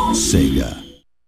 Sega.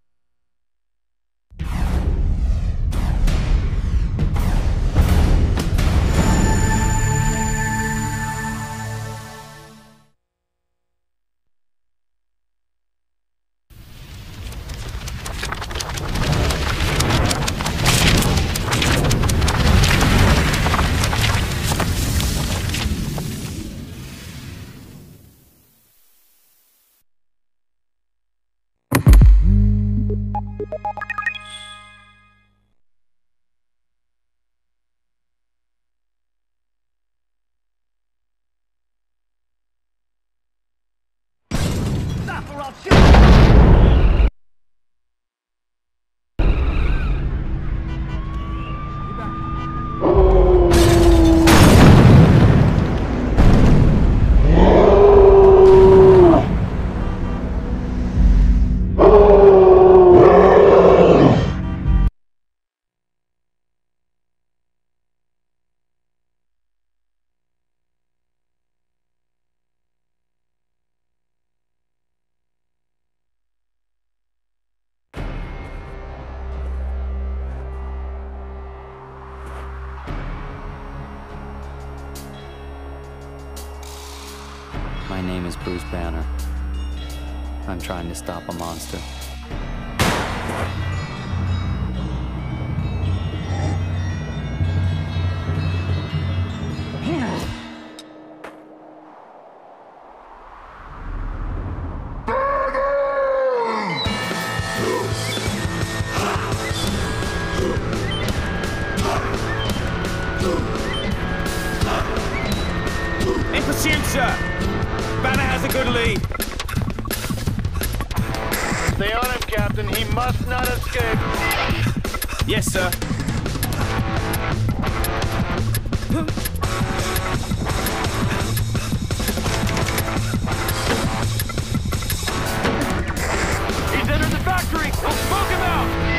My name is Bruce Banner. I'm trying to stop a monster. In pursuit, sir! Banner has a good lead. Stay on him, Captain. He must not escape. Yes, sir. He's entered the factory. We'll smoke him out.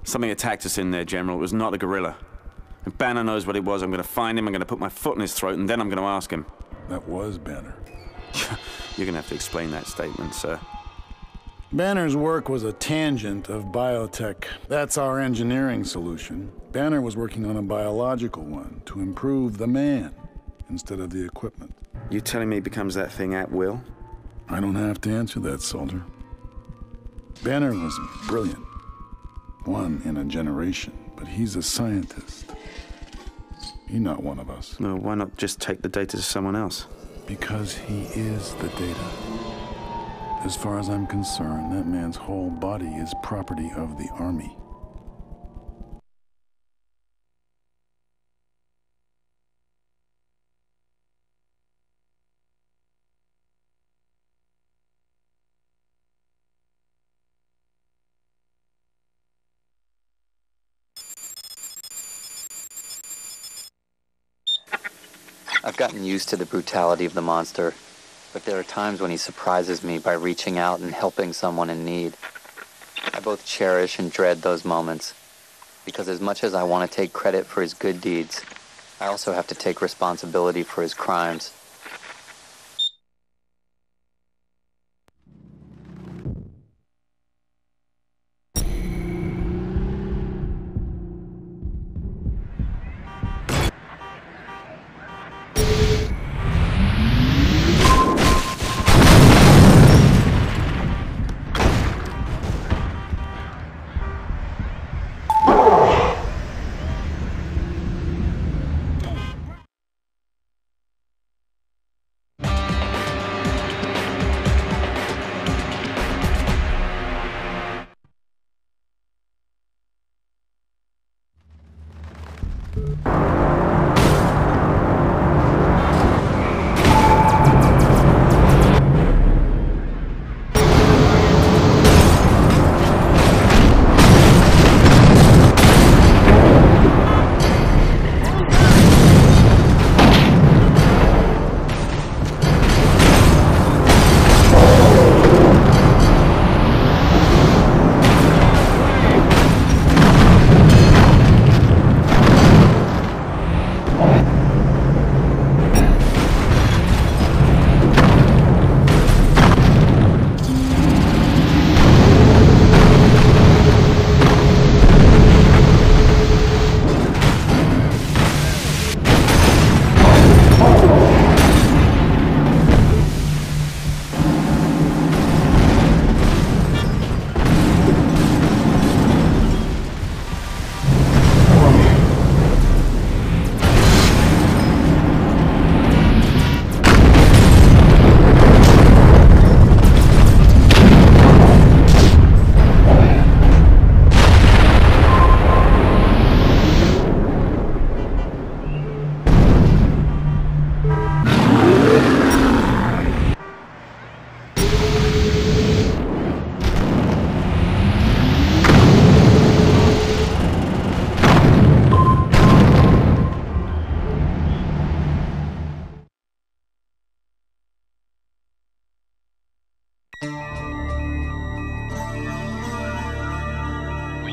Something attacked us in there, General. It was not a gorilla. If Banner knows what it was, I'm going to find him, I'm going to put my foot in his throat, and then I'm going to ask him. That was Banner. You're going to have to explain that statement, sir. Banner's work was a tangent of biotech. That's our engineering solution. Banner was working on a biological one to improve the man instead of the equipment. You telling me he becomes that thing at will? I don't have to answer that, soldier. Banner was brilliant. One in a generation, but he's a scientist. He's not one of us. No, why not just take the data to someone else? Because he is the data. As far as I'm concerned, that man's whole body is property of the Army. I've gotten used to the brutality of the monster, but there are times when he surprises me by reaching out and helping someone in need. I both cherish and dread those moments, because as much as I want to take credit for his good deeds, I also have to take responsibility for his crimes.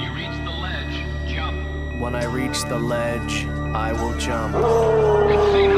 When I reach the ledge, I will jump. Casino!